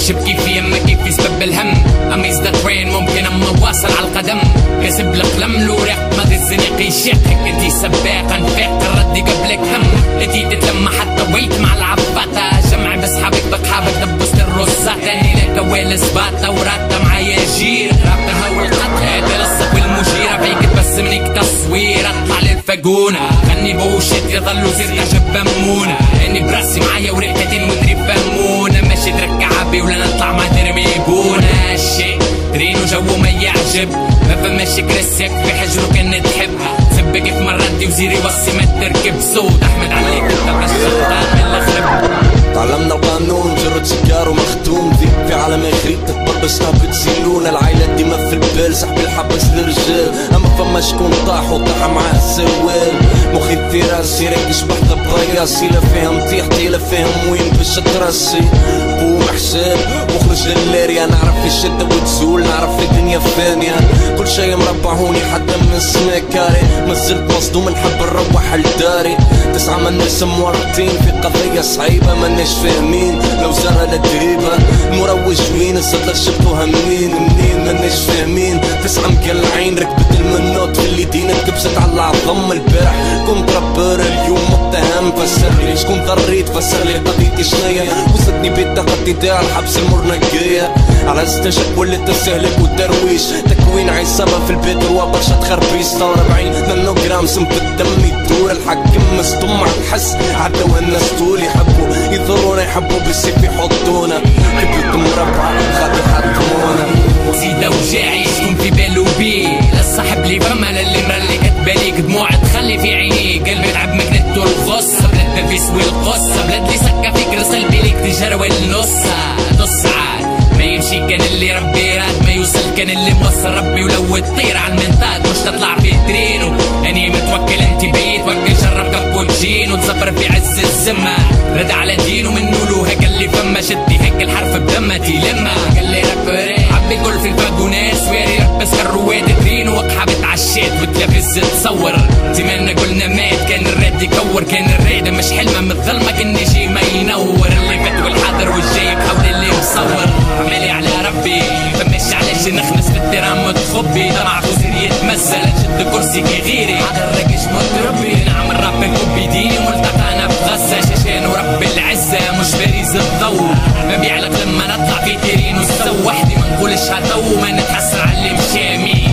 ماشي بكيفي اما كيفي سبب الهم. اما يزداد وين ممكن اما واصل على القدم. كاسب القلم الورق ماضي الزنيق يشيقك. انتي سباقة نفاق الردي قبلك هم. انتي تتلمى حتى ويت مع العباطة. جمعي بصحابك بقحابك دبست الرصات. اني لك ويل سباطة وراتة معايا جير. رابطة هو القطع تلصق والمشيرة فيك تبسمنيك تصوير. اطلع للفاقونة غني بوشت يظلوا زير تعجب بمونة. اني براسي معايا وريحتين ودري فهمونة. ماشي تركع عبي ولا نطلع مع ترميبونة. الشيء ترين وجو ما يعجب. ما فماش كرسك في حجره كان تحبها. سبك في مراتي وزيري وصي ما تركب صوت. احمد عليك انت الشيطان من الاخرب. تعلمنا القانون جرد سكار ومختوم في عالم غريب تكبر باش تهبط زيلونا. العائلة ديما في البال سحب الحبس للرجال. اما فما شكون طاح وطاح معاه السروال. مخي في راسي راكش بحث برياسي. لا فيهم طيحتي لا فيهم وين باش ترسي. قوم حساب وخرج للاريا. نعرف في الشدة وتزول نعرف في الدنيا فانية. كل شي مربعوني حتى من السما كاري. مازلت مصدوم نحب نروح لداري. 9 ماناش مورطين في قضية صعيبة ماناش فاهمين. لو زارها للدريبة المروج وين الصدلة شفتوها منين ماناش فاهمين. 9 مقلعين ركبت المنوط في اللي دينا كبست على العظم. البارح كنت رابر اليوم متهم. فسرلي شكون ضريت فسرلي قضيتي شنيا. وصلتني بالتقدي تاع الحبس المرنقية. على استنشق وليت تستهلك والدرويش. تكوين عصابة في البيت وبرشا تخربيش. 40 نانو جرام سم في الدم يدور. الحكم مصدوم على الحس عدوا الناس طول يحبوا يضرونا يحبوا بالسيف يحطونا. كبت مربعة غادي يحطمونا. زيدة وجاعي شكون في بالو بيه. لا صاحب لي فما لا اللي مرا اللي كتباليك دموع تخلي في عيني. قلبي تعب مكنته الغصة. بلاد التنفيس والقصة. بلاد لي سكة فكر سلبي ليك تجروي النصة. نص ساعات ما يمشي كان اللي ربي راد. ما يوصل كان اللي موصل ربي. ولو تطير على المنطاد مش تطلع في ترينو. اني متوكل انت بيت وكل جرب كابوتشينو. تصبر في عز الزمة رد على دينه منو لوها. قال لي فما شدي هيك الحرف بدمتي لما. قال لي رابري عبي كل في الفاقونات سواري ربس الرواد ترين. وقحة بتعشيت وتلفز تصور. زي ما انا قلنا مات كان الراد يكور. كان الراد مش حلمة متظلمة كان نجي ما ينور. اللي فات والحاضر والجاي بحول اللي مصور. عمالي على ربي فماش علاش نخنس في الدرام متخبي. طمع وزير يتمثل نشد كرسي كي غيري. على الراقش متربي نعمل رب الكوبي ديني. ملتقانا في غزة شاشان ورب العزة مش باريز الضوء. ما بيعلق لما نطلع في تيرين وسو وحدي. ما نقولش هتو ما نتحسر على اللي مشامي.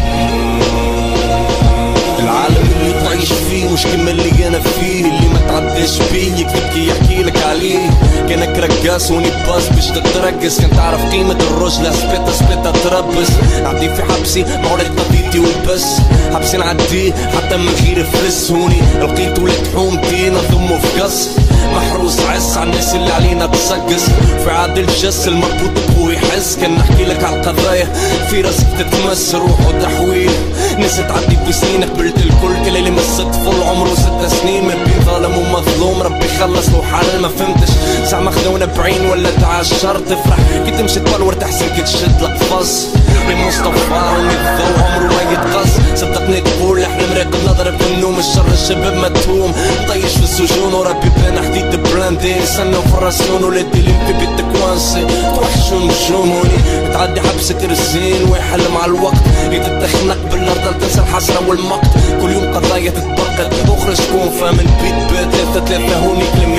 العالم اللي تعيش فيه مش كما اللي انا فيه. اللي ما تعداش بيه يكتب كي يحكي لك عليه. كانك رقاص وني باس باش تترقص. كان تعرف قيمة الرجلة سبيتا سبيتا تربص. نعدي في حبسي مورد قضيتي وبس. حبسي نعديه حتى من غير فلس. هوني لقيت ولاد حومتي نضمو في قص. محروس عس على الناس اللي علينا تسقس. في عادل جس المربوط بقوه يحس. كان نحكي لك على القضايا في راسك تتمس. روح وتحويل ناس تعدي في سنين قبلت الكل. كل اللي مس طفل عمره 6 سنين. ما بين ظالم ومظلوم ربي خلص له حل. ما فهمتش زعما خدونا بعين ولا تعشر تفرح كي تمشي تبلور تحسن كي تشد لك فص. مصطفى ونضو عمره ما يتقص. صدقني تقول احلم راقد نضرب في النوم. الشر الشباب متهوم مطيش في السجون. وربي بان حديد براندي نستناو في الراسيون. ولادي اللي في بيتك وانسي توحشون نجوموني. تعدي حبسك رزين ويحل مع الوقت. يتدخنك بالارض تنسى الحسرة والمقت. كل يوم قضايا تتبقى اخرج تكون فاهم البيت بيت. 3 هوني كلمة